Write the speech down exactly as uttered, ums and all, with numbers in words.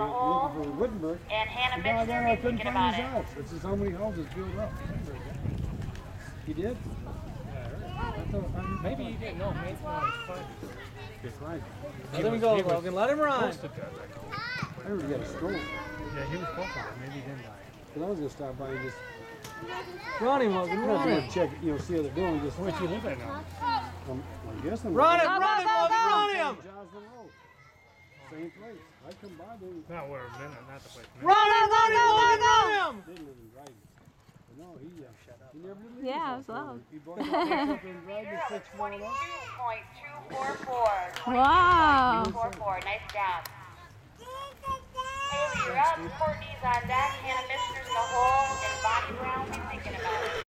the hole, and Hannah Michener be thinking about it. This is how many houses built up. He did? Maybe he didn't know. Maybe no, it's fine. It's right. Let him go, Logan. Let him run. I heard he got a stroke. Yeah, he was close on it. Maybe he didn't die. Because I was going to stop by and just... Run him, Logan. Run him. Check, you know, see how they're doing. Just where'd you live at now? Um, I guess I'm run him, run him, Logan, run him! Same place. I come by there. Not where, not the place. Run him, run him, run him! Didn't live in Dryden. No, he, uh, shut up. He never did. Yeah, it was loud. He bought up in Dryden and fixed one up. twenty-two point two four four. Wow. two four four. Nice job. Haley, you're up. Courtney's on deck. Hannah Michener's in the hole, and Bonnie Brown be thinking about it.